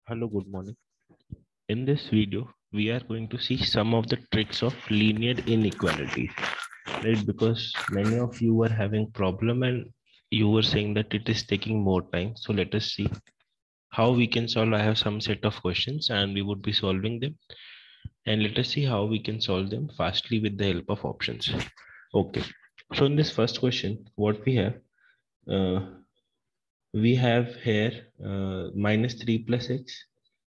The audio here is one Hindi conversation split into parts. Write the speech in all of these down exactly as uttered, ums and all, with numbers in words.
Hello, good morning. In this video, we are going to see some of the tricks of linear inequalities, right? Because many of you were having problem and you were saying that it is taking more time. So let us see how we can solve. I have some set of questions and we would be solving them. And let us see how we can solve them fastly with the help of options. Okay. So in this first question, what we have, uh, we have here uh, minus three plus x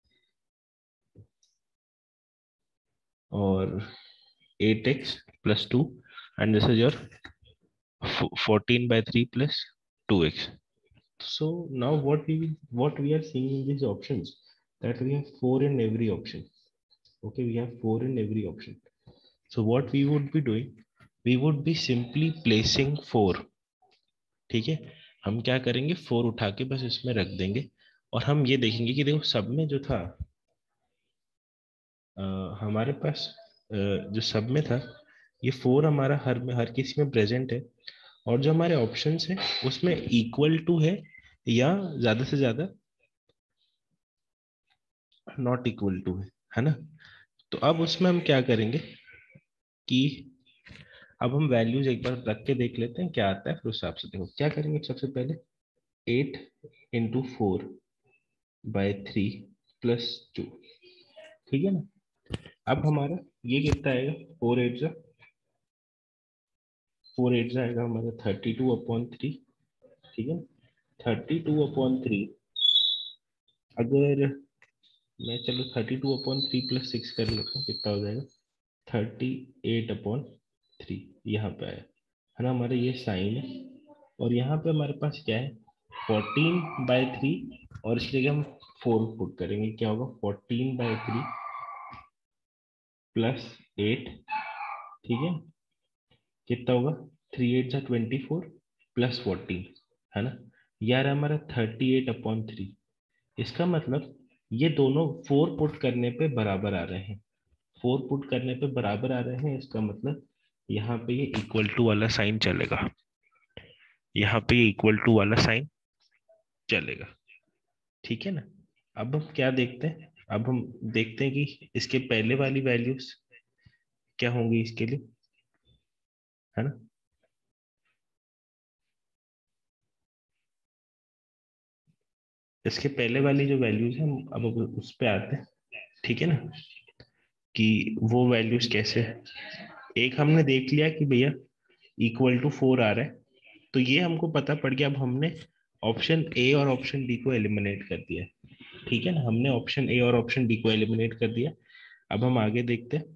or eight x plus two, and this is your fourteen by three plus two x. So now what we what we are seeing in these options, that we have four in every option. Okay, we have four in every option. So what we would be doing, we would be simply placing four. ठीक है, हम क्या करेंगे, फोर उठा के बस इसमें रख देंगे और हम ये देखेंगे कि देखो सब में जो था आ, हमारे पास आ, जो सब में था ये फोर हमारा हर में हर किसी में प्रेजेंट है, और जो हमारे ऑप्शंस है उसमें इक्वल टू है या ज्यादा से ज्यादा नॉट इक्वल टू है है ना। तो अब उसमें हम क्या करेंगे कि अब हम वैल्यूज एक बार रख के देख लेते हैं क्या आता है, फिर उस हिसाब से देखो क्या करेंगे। सबसे पहले eight into four by three plus two, ठीक है ना। अब हमारा ये कितना आएगा, फोर एट जा फोर एट जाएगा हमारा थर्टी टू अपॉन थ्री, ठीक है। थर्टी टू अपॉन थ्री, अगर मैं चलो thirty two upon three plus six कर लेता हूँ, कितना हो जाएगा थर्टी एट अपॉन थ्री, यहाँ पे आया है ना। हमारा ये साइन है और यहाँ पे हमारे पास क्या है, फोर्टीन बाय थ्री, और इसके जगह हम फोर पुट करेंगे, क्या होगा fourteen by three plus eight, ठीक है। कितना होगा, थ्री एट जा ट्वेंटी फोर प्लस फोर्टीन, है ना। यार हमारा थर्टी एट अपॉन थ्री, इसका मतलब ये दोनों फोर पुट करने पे बराबर आ रहे हैं। फोर पुट करने पे बराबर आ रहे हैं, इसका मतलब यहाँ पे ये इक्वल टू वाला साइन चलेगा, यहाँ पे ये इक्वल टू वाला साइन चलेगा, ठीक है ना। अब हम क्या देखते हैं, अब हम देखते हैं कि इसके पहले वाली वैल्यूज क्या होंगी इसके लिए, है ना। इसके पहले वाली जो वैल्यूज है, अब उस पे आते हैं, ठीक है ना, कि वो वैल्यूज कैसे है। एक हमने देख लिया कि भैया इक्वल टू फोर आ रहा है, तो ये हमको पता पड़ गया। अब हमने ऑप्शन ए और ऑप्शन डी को एलिमिनेट कर दिया, ठीक है ना। हमने ऑप्शन ए और ऑप्शन डी को एलिमिनेट कर दिया। अब हम आगे देखते हैं।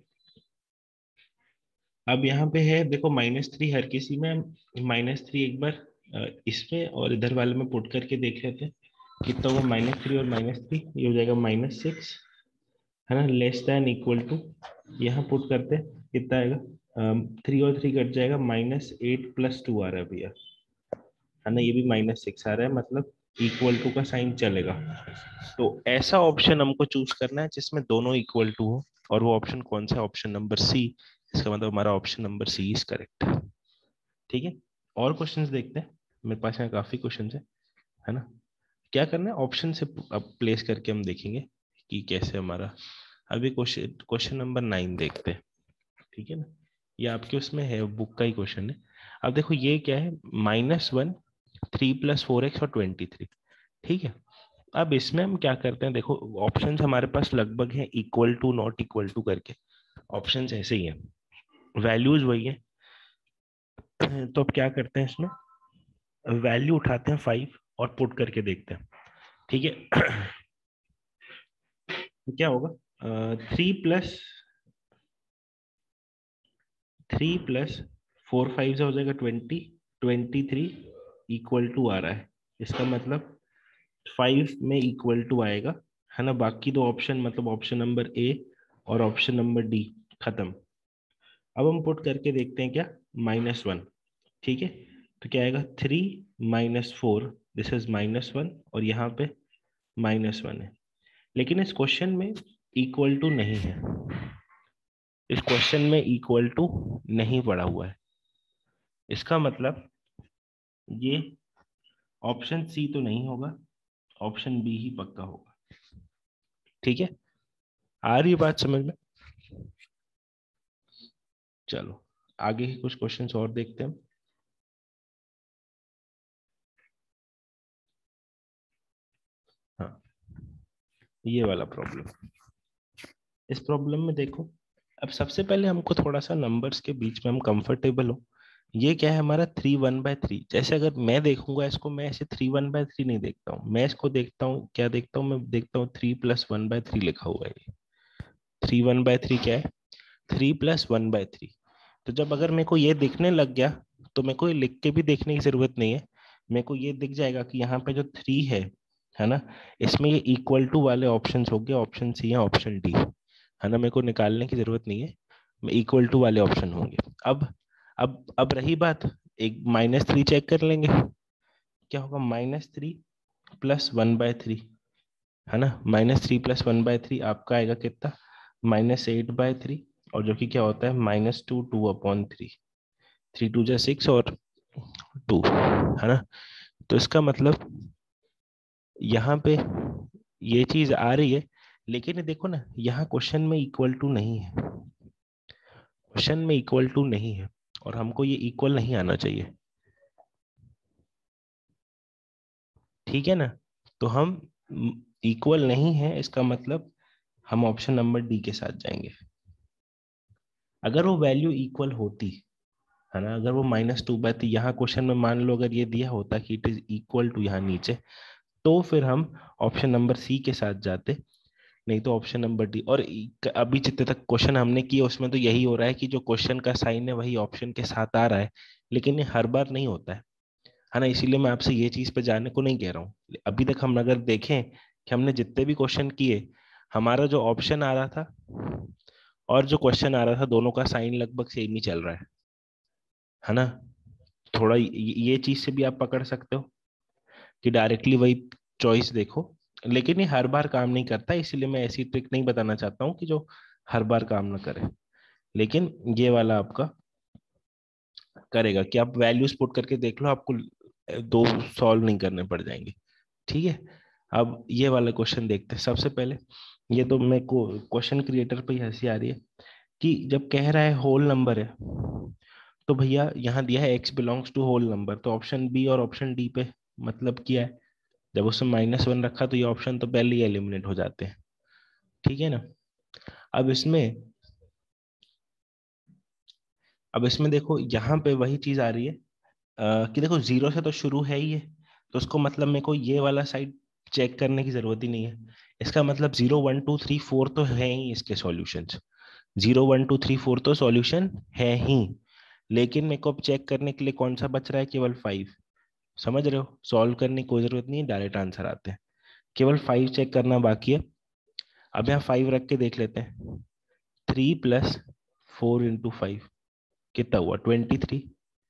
अब यहाँ पे है देखो माइनस थ्री हर किसी में, माइनस थ्री एक बार अ, इसमें और इधर वाले में पुट करके देख लेते हैं कितना होगा। माइनस थ्री और माइनस थ्री ये हो जाएगा माइनस सिक्स, है ना, लेस देन इक्वल टू, यहाँ पुट करते हैं कितना आएगा, थ्री और थ्री कट जाएगा, माइनस एट प्लस टू आ रहा है भैया, है ना। ये भी माइनस सिक्स आ रहा है, मतलब इक्वल टू का साइन चलेगा। तो ऐसा ऑप्शन हमको चूज करना है जिसमें दोनों इक्वल टू हो, और वो ऑप्शन कौन सा, ऑप्शन नंबर सी। इसका मतलब हमारा option number C is correct, ठीक है। और क्वेश्चंस देखते हैं, मेरे पास यहाँ काफी क्वेश्चंस है है ना। क्या करना है, ऑप्शन से अब प्लेस करके हम देखेंगे कि कैसे हमारा। अभी क्वेश्चन क्वेश्चन नंबर नाइन देखते हैं, ठीक है ना। ये आपके उसमें है, बुक का ही क्वेश्चन है। अब देखो ये क्या है, minus one, three plus four x और ट्वेंटी थ्री, ठीक है। अब इसमें हम क्या करते हैं, देखो ऑप्शंस हमारे पास लगभग हैं equal to not equal to करके, ऑप्शंस ऐसे ही हैं, वैल्यूज वही है। तो अब क्या करते हैं, इसमें वैल्यू उठाते हैं फाइव और पुट करके देखते हैं, ठीक है। तो क्या होगा, three plus three plus four five से हो जाएगा twenty, twenty three equal to आ रहा है, इसका मतलब फाइव में इक्वल टू आएगा, है ना। बाकी दो ऑप्शन मतलब ऑप्शन नंबर ए और ऑप्शन नंबर डी खत्म। अब हम पुट करके देखते हैं क्या, माइनस वन, ठीक है। तो क्या आएगा, three minus four, this is minus one, और यहाँ पे माइनस वन है। लेकिन इस क्वेश्चन में इक्वल टू नहीं है, इस क्वेश्चन में इक्वल टू नहीं पड़ा हुआ है, इसका मतलब ये ऑप्शन सी तो नहीं होगा, ऑप्शन बी ही पक्का होगा। ठीक है, आ रही है बात समझ में? चलो आगे के कुछ क्वेश्चंस और देखते हैं। हाँ, ये वाला प्रॉब्लम, इस प्रॉब्लम में देखो, अब सबसे पहले हमको थोड़ा सा नंबर्स के बीच में हम कंफर्टेबल हो। ये क्या है हमारा थ्री वन बाय थ्री, जैसे अगर मैं देखूंगा इसको, मैं ऐसे थ्री वन बाय थ्री नहीं देखता हूँ, मैं इसको देखता हूँ, क्या देखता हूँ, मैं देखता हूँ three plus one by three लिखा हुआ है। ये थ्री वन बाय थ्री क्या है, three plus one by three. तो जब अगर मेरे को ये दिखने लग गया, तो मेरे को ये लिख के भी देखने की जरूरत नहीं है, मेरे को ये दिख जाएगा कि यहाँ पे जो थ्री है है ना, इसमें ये इक्वल टू वाले ऑप्शन हो गए, ऑप्शन सी या ऑप्शन डी, है ना, मेरे को निकालने की जरूरत नहीं है, इक्वल टू वाले ऑप्शन होंगे। अब अब अब रही बात, एक माइनस थ्री चेक कर लेंगे, क्या होगा, minus three plus one by three, है ना, minus three plus one by three आपका आएगा कितना, माइनस एट बाय थ्री, और जो कि क्या होता है minus two, two upon three, three two जा सिक्स और टू, है ना। तो इसका मतलब यहाँ पे ये चीज आ रही है, लेकिन ये देखो ना, यहाँ क्वेश्चन में इक्वल टू नहीं है, क्वेश्चन में इक्वल टू नहीं है, और हमको ये इक्वल नहीं आना चाहिए, ठीक है ना। तो हम इक्वल नहीं है, इसका मतलब हम ऑप्शन नंबर डी के साथ जाएंगे। अगर वो वैल्यू इक्वल होती, है ना, अगर वो माइनस टू बाय थ्री यहाँ क्वेश्चन में मान लो अगर ये दिया होता कि इट इज इक्वल टू यहाँ नीचे, तो फिर हम ऑप्शन नंबर सी के साथ जाते, नहीं तो ऑप्शन नंबर डी। और इ- अभी जितने तक क्वेश्चन हमने किए उसमें तो यही हो रहा है कि जो क्वेश्चन का साइन है वही ऑप्शन के साथ आ रहा है, लेकिन ये हर बार नहीं होता है है ना, इसीलिए मैं आपसे ये चीज पे जाने को नहीं कह रहा हूँ। अभी तक हम अगर देखें कि हमने जितने भी क्वेश्चन किए, हमारा जो ऑप्शन आ रहा था और जो क्वेश्चन आ रहा था, दोनों का साइन लगभग सेम ही चल रहा है है ना। थोड़ा ये ये चीज से भी आप पकड़ सकते हो कि डायरेक्टली वही चॉइस देखो, लेकिन ये हर बार काम नहीं करता, इसीलिए मैं ऐसी ट्रिक नहीं बताना चाहता हूँ कि जो हर बार काम ना करे, लेकिन ये वाला आपका करेगा कि आप वैल्यूज पुट करके देख लो, आपको दो सॉल्व नहीं करने पड़ जाएंगे, ठीक है। अब ये वाला क्वेश्चन देखते हैं सबसे पहले। ये तो मेरे को क्वेश्चन क्रिएटर पे ही हंसी आ रही है कि जब कह रहा है होल नंबर है, तो भैया यहाँ दिया है x belongs to whole number, तो ऑप्शन बी और ऑप्शन डी पे मतलब क्या है, जब उसने माइनस वन रखा तो ये ऑप्शन तो पहले ही एलिमिनेट हो जाते हैं, ठीक है ना। अब इसमें अब इसमें देखो यहाँ पे वही चीज आ रही है, अ, कि देखो जीरो से तो शुरू है ही है, तो उसको मतलब मेरे को ये वाला साइड चेक करने की जरूरत ही नहीं है। इसका मतलब zero one two three four तो है ही इसके solutions, zero one two three four तो सॉल्यूशन है ही, लेकिन मेरे को अब चेक करने के लिए कौन सा बच रहा है, केवल फाइव। समझ रहे हो, सॉल्व करने की कोई जरूरत नहीं है, डायरेक्ट आंसर आते हैं, केवल फाइव चेक करना बाकी है। अब यहाँ फाइव रख के देख लेते हैं, three plus four into five कितना हुआ, ट्वेंटी थ्री,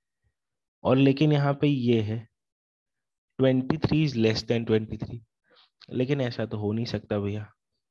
और लेकिन यहाँ पे ये है twenty three is less than twenty three, लेकिन ऐसा तो हो नहीं सकता भैया,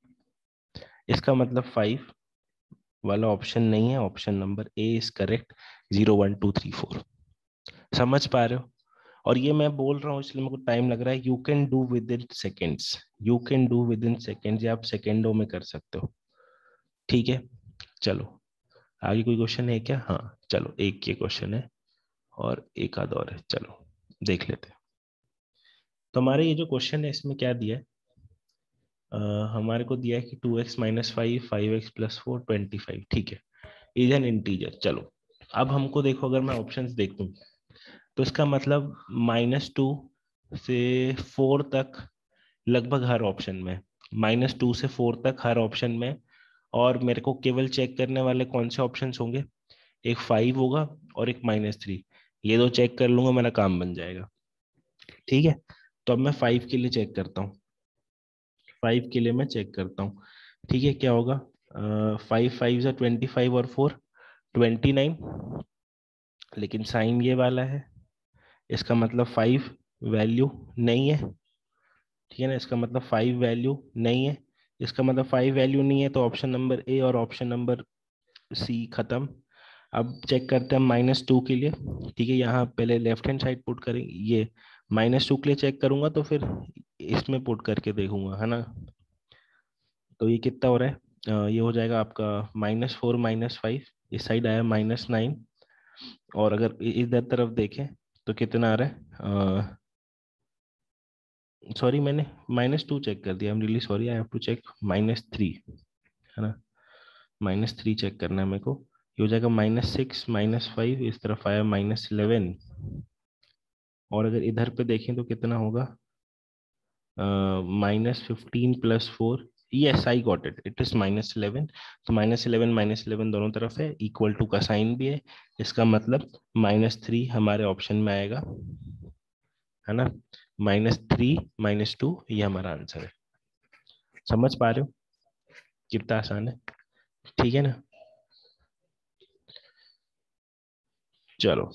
इसका मतलब फाइव वाला ऑप्शन नहीं है, option number A is correct, zero one two three four. समझ पा रहे हो, और ये मैं बोल रहा हूँ इसलिए मेरे को टाइम लग रहा है, you can do within seconds, you can do within seconds, या आप सेकेंडों में कर सकते हो, ठीक है। चलो आगे कोई क्वेश्चन है क्या, हाँ चलो एक ये क्वेश्चन है और एक आध और है, चलो देख लेते हैं। तो हमारे ये जो क्वेश्चन है इसमें क्या दिया है, अ, हमारे को दिया है कि two x minus five, five x plus four, twenty five, ठीक है, इज एन इंटीजर। चलो अब हमको देखो, अगर मैं ऑप्शंस देखूं तो इसका मतलब माइनस टू से फोर तक लगभग हर ऑप्शन में, माइनस टू से फोर तक हर ऑप्शन में, और मेरे को केवल चेक करने वाले कौन से ऑप्शंस होंगे, एक फाइव होगा और एक माइनस थ्री, ये दो चेक कर लूंगा मेरा काम बन जाएगा, ठीक है। तो अब मैं फाइव के लिए चेक करता हूँ, फाइव के लिए मैं चेक करता हूँ, ठीक है, क्या होगा, फाइव फाइव जा ट्वेंटी फाइव और फोर ट्वेंटी नाइन, लेकिन साइन ये वाला है, इसका मतलब फाइव वैल्यू नहीं है, ठीक है ना, इसका मतलब फाइव वैल्यू नहीं है, इसका मतलब फाइव वैल्यू नहीं है, तो ऑप्शन नंबर ए और ऑप्शन नंबर सी खत्म। अब चेक करते हैं माइनस टू के लिए, ठीक है, यहाँ पहले लेफ्ट हैंड साइड पुट करेंगे, ये माइनस टू के लिए चेक करूंगा तो फिर इसमें पुट करके देखूंगा, है ना। तो ये कितना हो रहा है, अ, ये हो जाएगा आपका माइनस फोर माइनस फाइव, इस साइड आया माइनस नाइन, और अगर इ- इधर तरफ देखें तो कितना आ रहा है, सॉरी मैंने माइनस टू चेक कर दिया, I am really sorry, I have to check minus three, है ना, माइनस थ्री चेक करना है मेरे को। ये हो जाएगा माइनस सिक्स माइनस फाइव, इस तरफ आया माइनस इलेवन, और अगर इधर पे देखें तो कितना होगा, minus fifteen plus four, yes I got it, it is minus eleven. तो माइनस इलेवन माइनस इलेवन दोनों तरफ है, इक्वल टू का साइन भी है, इसका मतलब माइनस थ्री हमारे ऑप्शन में आएगा, है ना, माइनस थ्री माइनस टू, ये हमारा आंसर है। समझ पा रहे हो कितना आसान है, ठीक है ना। चलो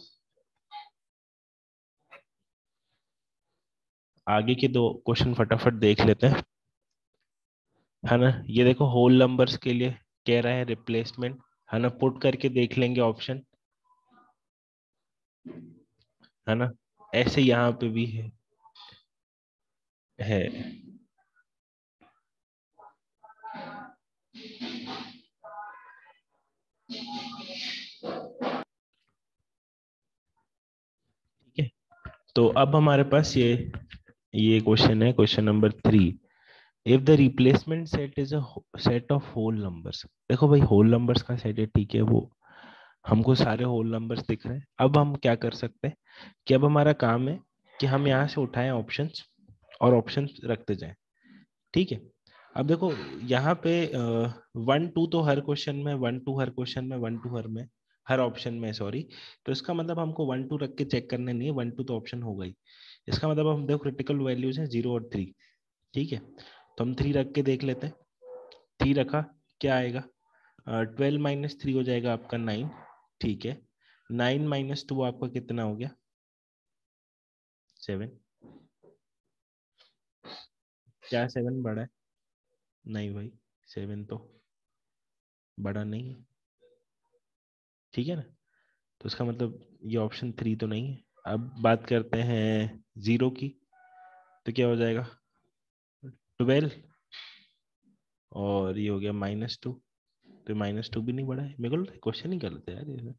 आगे के दो क्वेश्चन फटाफट देख लेते हैं, है ना। ये देखो होल नंबर्स के लिए कह रहा है रिप्लेसमेंट, है ना, पुट करके देख लेंगे ऑप्शन, है ना, ऐसे यहाँ पे भी है है ठीक है। तो अब हमारे पास ये ये क्वेश्चन है, question number three, if the replacement set is a set of whole numbers. देखो भाई होल नंबर्स का सेट है, ठीक है, वो हमको सारे होल नंबर्स दिख रहे हैं। अब हम क्या कर सकते हैं कि अब हमारा काम है कि हम यहाँ से उठाएं ऑप्शंस और ऑप्शंस रखते जाएं, ठीक है। अब देखो यहाँ पे वन टू तो हर क्वेश्चन में, वन टू हर क्वेश्चन में, वन टू हर में, हर ऑप्शन में, सॉरी। तो इसका मतलब हमको वन टू रख के चेक करना नहीं है, वन टू तो ऑप्शन होगा ही। इसका मतलब हम देखो क्रिटिकल वैल्यूज हैं जीरो और थ्री, ठीक है। तो हम थ्री रख के देख लेते हैं, थ्री रखा, क्या आएगा, ट्वेल्व माइनस थ्री हो जाएगा आपका नाइन, ठीक है। नाइन माइनस टू आपका कितना हो गया, सेवन। क्या सेवन बड़ा है, नहीं भाई, सेवन तो बड़ा नहीं है, ठीक है ना। तो इसका मतलब ये ऑप्शन थ्री तो नहीं है। अब बात करते हैं जीरो की, तो क्या हो जाएगा, ट्वेल्व, और ये हो गया माइनस टू, तो माइनस टू भी नहीं बड़ा है, मेरे को क्वेश्चन ही गलत है यार ये।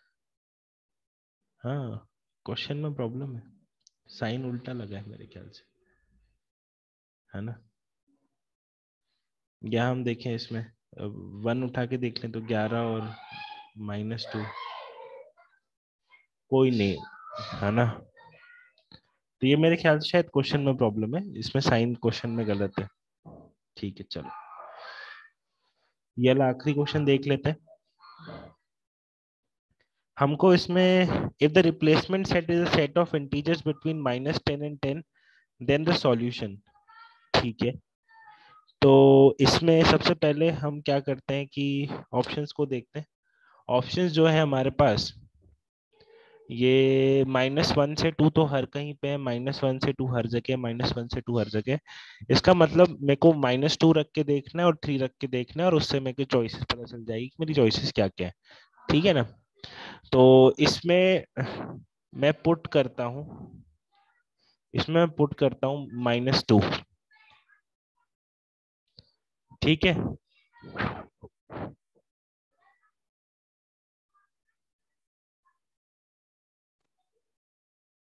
हाँ, क्वेश्चन में प्रॉब्लम है, साइन उल्टा लगा है मेरे ख्याल से, है ना। या हम देखें इसमें, वन उठा के देख लें तो ग्यारह और माइनस टू, कोई नहीं, है ना। तो ये मेरे ख्याल से शायद क्वेश्चन में प्रॉब्लम है, इसमें साइन क्वेश्चन में गलत है, ठीक है। चलो ये वाला आखिरी क्वेश्चन देख लेते हैं। हमको इसमें if the replacement set is a set of integers between minus ten and ten then the solution, ठीक है। तो इसमें सबसे पहले हम क्या करते हैं कि ऑप्शंस को देखते हैं। ऑप्शंस जो है हमारे पास, ये माइनस वन से टू तो हर कहीं पे है, माइनस वन से टू हर जगह, माइनस वन से टू हर जगह। इसका मतलब मेरे को माइनस टू रख के देखना है और थ्री रख के देखना है, और उससे मेरे को चॉइसेस पता चल जाएगी कि मेरी चॉइसेस क्या क्या है, ठीक है ना। तो इसमें मैं पुट करता हूँ, इसमें मैं पुट करता हूँ माइनस टू, ठीक है।